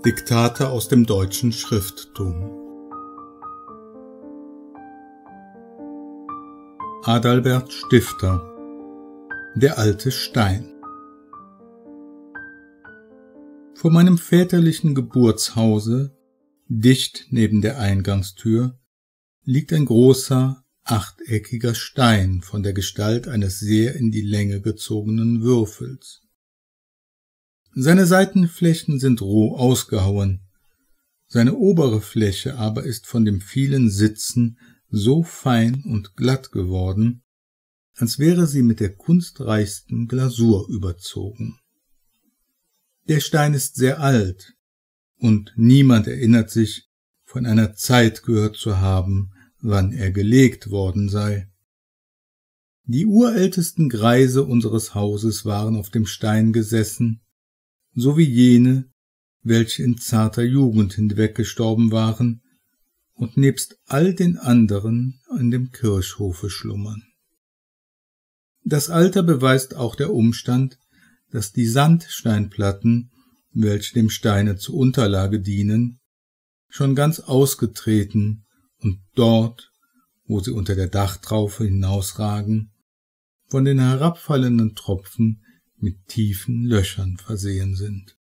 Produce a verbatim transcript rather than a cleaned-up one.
Diktate aus dem deutschen Schrifttum. Adalbert Stifter. Der alte Stein. Vor meinem väterlichen Geburtshause, dicht neben der Eingangstür, liegt ein großer, achteckiger Stein von der Gestalt eines sehr in die Länge gezogenen Würfels. Seine Seitenflächen sind roh ausgehauen, seine obere Fläche aber ist von dem vielen Sitzen so fein und glatt geworden, als wäre sie mit der kunstreichsten Glasur überzogen. Der Stein ist sehr alt, und niemand erinnert sich, von einer Zeit gehört zu haben, wann er gelegt worden sei. Die urältesten Greise unseres Hauses waren auf dem Stein gesessen, so wie jene, welche in zarter Jugend hinweggestorben waren und nebst all den anderen an dem Kirchhofe schlummern. Das Alter beweist auch der Umstand, dass die Sandsteinplatten, welche dem Steine zur Unterlage dienen, schon ganz ausgetreten und dort, wo sie unter der Dachtraufe hinausragen, von den herabfallenden Tropfen mit tiefen Löchern versehen sind.